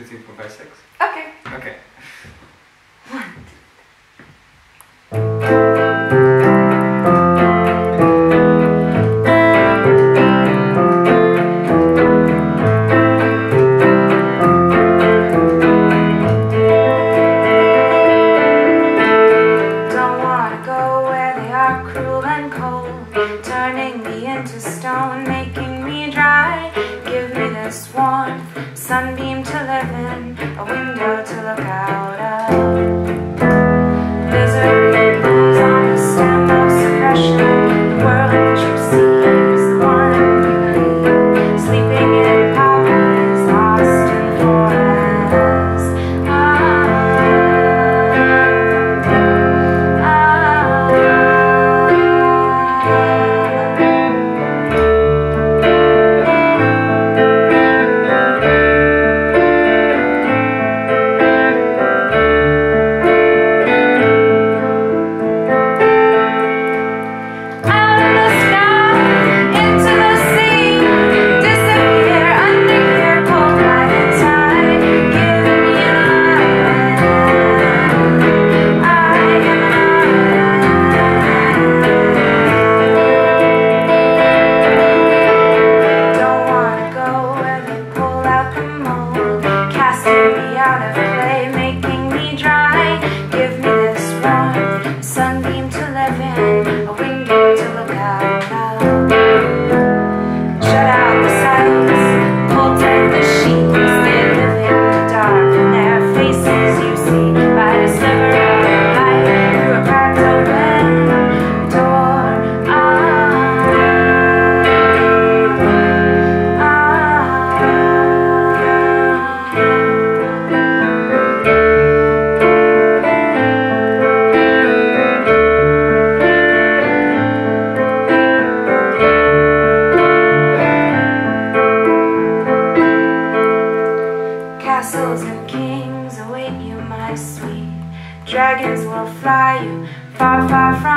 2, 4, 5, 6. Okay. Okay. 1, 2. Don't wanna go where they are cruel and cold, turning me into stone, making me dry. Give me this warmth, sunbeam to live in, a window to look out of. Misery blows on the stem of suppression. The world that you see is the one you believe. Sleeping in poppies, lost in forests. Castles and kings await you, my sweet. Dragons will fly you far, far from